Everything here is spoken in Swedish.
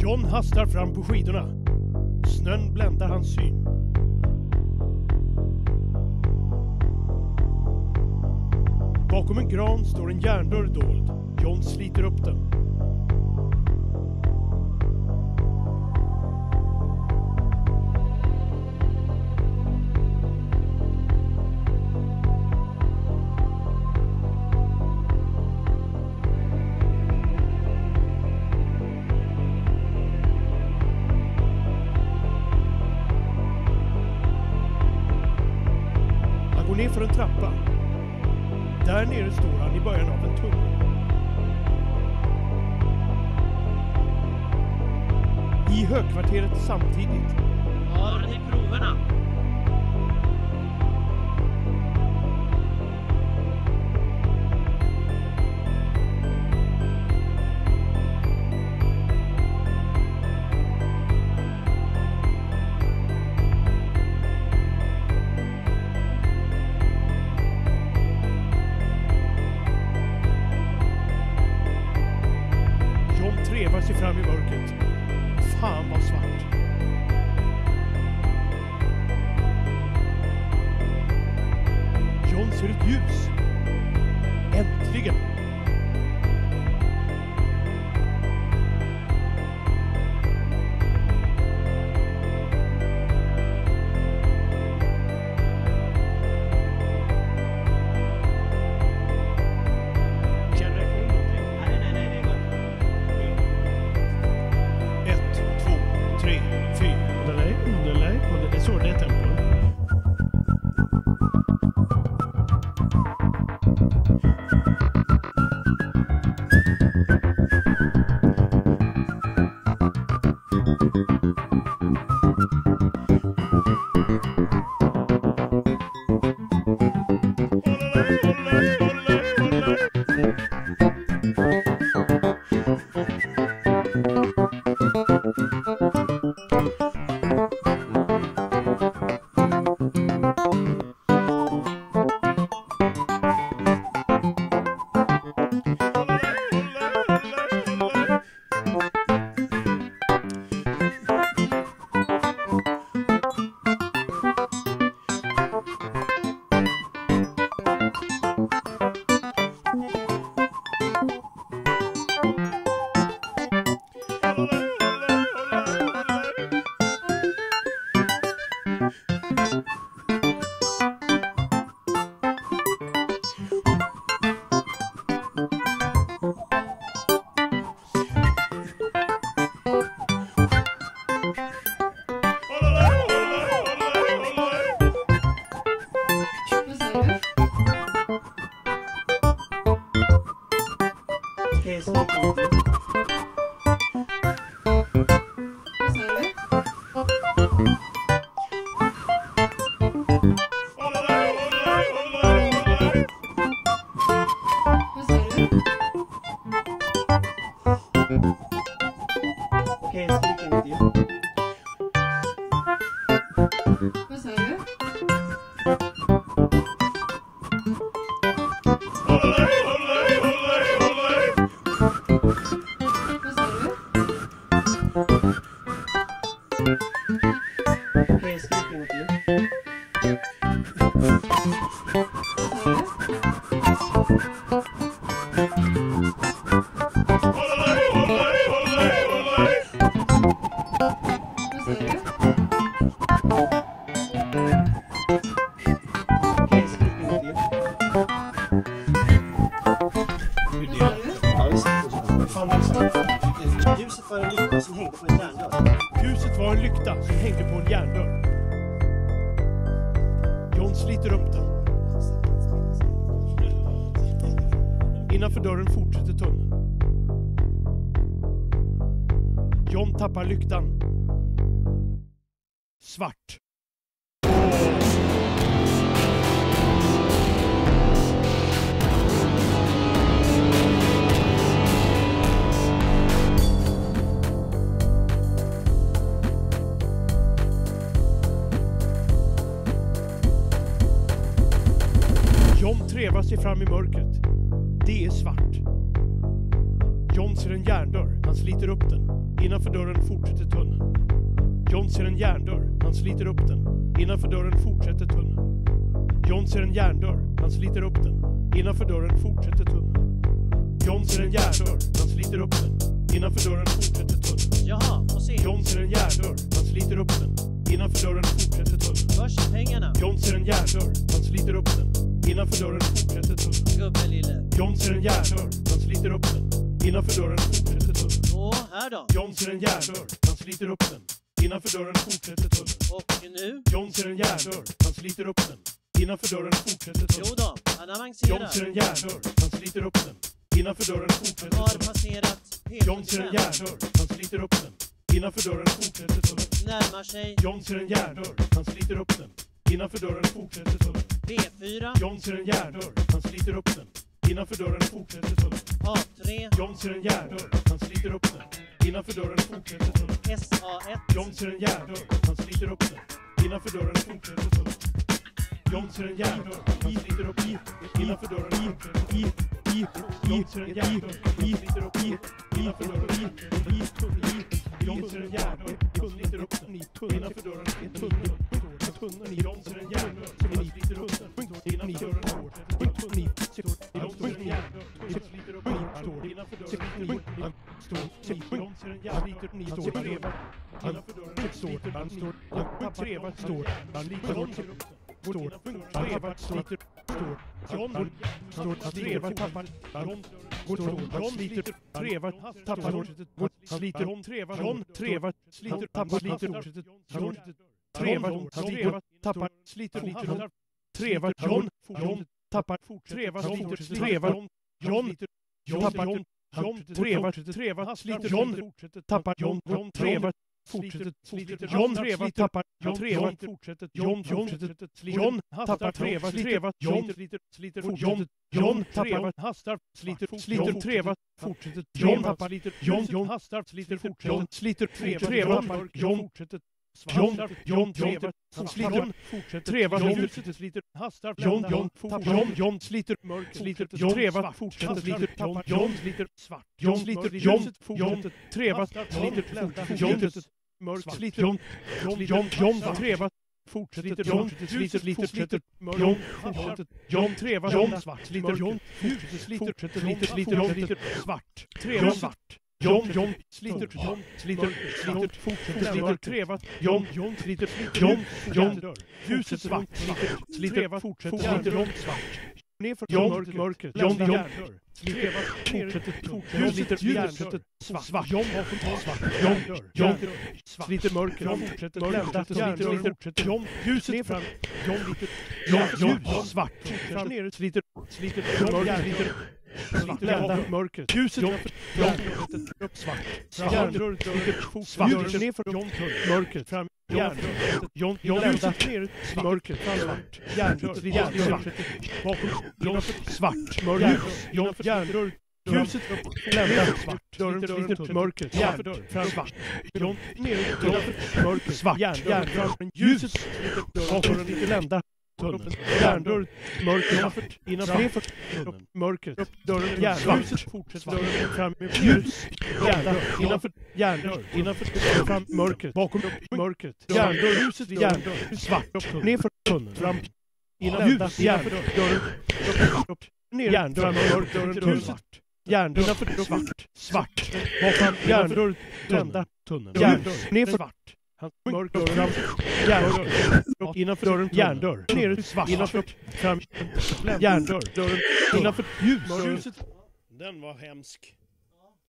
John hastar fram på skidorna. Snön bländar hans syn. Bakom en gran står en järndörr dold. John sliter upp den. Han går ner för en trappa. Där nere står han i början av en tunnel. I högkvarteret samtidigt. Har ni proverna? John trevar sig fram i mörkret. Fan vad svart. John ser ett ljus. Äntligen. Kan du räkna in någonting? Nej, det går. 1, 2, 3, 4. Underlägg. Det är så det är tempo. Ljuset var en lykta som hängde på en järndörr. Ljuset var en lykta som hängde på en järndörr. John sliter upp den. Innanför dörren fortsätter tunneln. John tappar lyktan. Svart. John trevar sig fram i mörkret. Det är svart. John ser en järndörr. Han sliter upp den. Innanför dörren fortsätter tunneln. John ser en järndörr. Han sliter upp den. Innanför dörren fortsätter tunneln. John ser en järndörr. Han sliter upp den. Innanför dörren fortsätter tunneln. John ser en järndörr. Han sliter upp den. Innanför dörren fortsätter tunneln. Jaha, och se. John ser en järndörr. Han sliter upp den. Innanför dörren fortsätter tunneln. Först pengarna. John ser en järndörr. Han sliter upp den. Innanför dörren fortsätter tunneln. Gubbe lille. John ser en järndörr. Han sliter upp den. Innanför dörren fortsätter tunneln. Åh, här då. John ser en järndörr. Han sliter upp den. Innanför dörren fortsätter tunneln. Och nu? John ser en järndörr. Han sliter upp den. Innanför dörren fortsätter Jo tunneln. då, han John avancerar. ser en järndörr. Han sliter upp den. Innanför dörren fortsätter Har tunneln. passerat John ser en P75. järndörr. Han sliter upp den. Innanför dörren fortsätter tunneln. Närmar sig John ser en järndörr. Han sliter upp den. Innanför dörren fortsätter tunneln. P4. John ser en järndörr. Han sliter upp den. Innanför dörren fortsätter tunneln. A3. John ser en järndörr. Han sliter upp den. Innanför dörren fortsätter tunneln. SA1. John ser en järndörr. Han sliter upp den. Innanför dörren fortsätter tunneln. John ser en järndörr. Han sliter upp den. Innanför dörren fortsätter tunneln. John ser en järndörr. Han sliter upp den. Innanför dörren fortsätter tunneln. John ser en järndörr. Han sliter upp den. Innanför dörren fortsätter tunneln. John ser en järndörr. Han sliter upp den. Innanför dörren fortsätter tunneln. John ser en järndörr. Han sliter upp den. Innanför dörren fortsätter tunneln. John ser en järndörr. Han trevar. Innanför dörren sliter han. Han trevar. Han sliter upp den. Trevar. Sliter. John trevar. Tappar. John sliter. Trevar. Tappar. Sliter. John trevar. Sliter. Tappar. Sliter. John trevar. Trevar. Tappar. Sliter. Trevar. John tappar. Trevar. Sliter. Trevar. John tappar. John trevar. Sliter. John tappar. John trevar. Fortsätter. John trevar. Tappar. Trevar. Fortsätter. John tappar. Trevar. John sliter. John tappar. Hastar. Sliter. Trevar. Fortsätter. John tappar. Sliter. John hastar. Sliter. John sliter. Trevar. John fortsätter. John trevar. Sliter. Fortsätter. Trevar. Ljuset sliter. Hastar. John sliter. Mörker. Sliter. John trevar. Fortsätter. Sliter. John sliter. Svart. John sliter. John trevar. Sliter. John mörk. Sliter. John trevar. Fortsätter. John sliter. John fortsätter. John trevar. John svart. Sliter. John fortsätter. Sliter. Svart. Trevar. Svart. John sliter. Fortsätter. Trevar. John sliter. John ljuset svart. Sliter. Fortsätter. Sliter. Svart. Nerför mörker. John trevar. Fortsätter. Ljuset svart. John sliter mörker. Fortsätter. Sliter. John ljuset fram. John svart. Ner. Sliter. Mörker. Sliter. Mörker. Ljuset upp svart. Järnrör. Svart. Nerför. John mörker. Fram. John ljuset ner. Mörker. Svart. Järnrör. Svart. Bakom. Svart. Mörker. John järnrör. Ljuset upp. Lämna. Svart. Dörren. Mörker. Järnrör. Fram. Svart. John ner. Mörker. Svart. Järnrör. Ljuset. Bakom. Lända. Järndörr, mörker, innanför mörker, dörren, järnljuset fortsätter, dörren fram med ljus, järndörr, innanför fram mörkret, bakom mörkret, järndörr, ljuset, järndörr, svart, nerför tunneln, fram, ljus, järndörr, dörren, ner, järndörr, mörker, ljuset, järndörr, innanför svart, bakom järndörr, tända tunneln, järndörr, nerför svart. Mörker fram, järndörr, innanför dörren, järndörr, ner, svart, innanför, fram, järndörr, dörren, innanför ljuset. Den var hemsk.